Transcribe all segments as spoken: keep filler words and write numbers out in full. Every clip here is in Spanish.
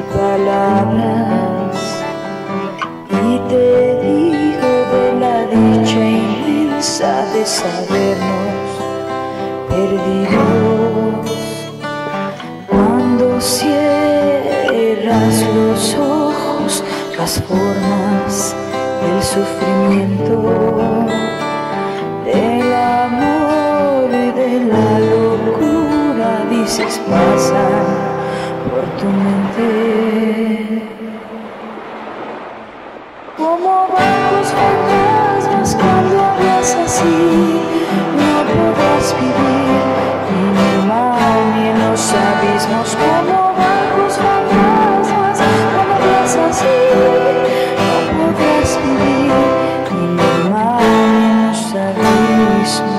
palabras y te digo de la dicha inmensa de sabernos perdidos. Cuando cierras los ojos, las formas del sufrimiento, del amor y de la locura, dices, pasan por tu mente como barcos fantasmas. Cuando hablas así no podrás vivir ni en el mar ni en los abismos. Como barcos fantasmas, cuando hablas así no podrás vivir ni en el mar ni en los abismos.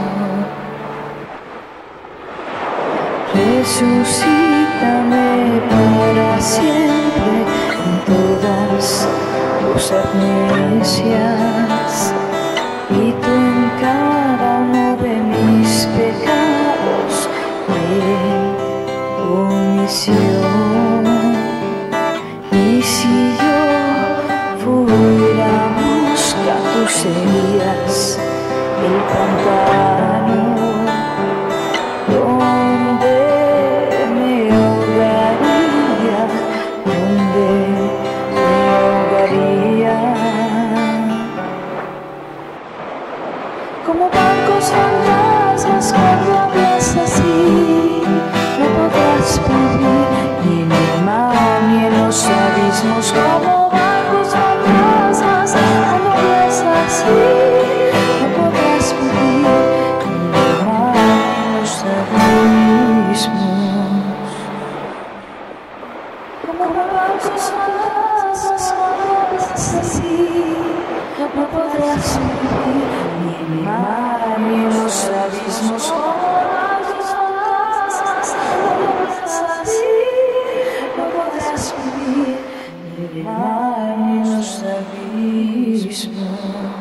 Resucítame para siempre en todas tus amnesias, y tú en cada uno de mis pecados de omisión. Y si yo fuera mosca, tú serías el pantano donde me ahogaría, donde me ahogaría. Como barcos fantasmas, cuando hablas así no podrás vivir ni en el mar ni en los abismos. Como barcos fantasmas, cuando hablas así no podrás vivir ni en el mar ni en los abismos. Como barcos fantasmas, cuando hablas así no podrás vivir ni en el mar ni en los abismos. Como barcos fantasmas, cuando hablas así no podrás vivir ni en el mar ni en los abismos.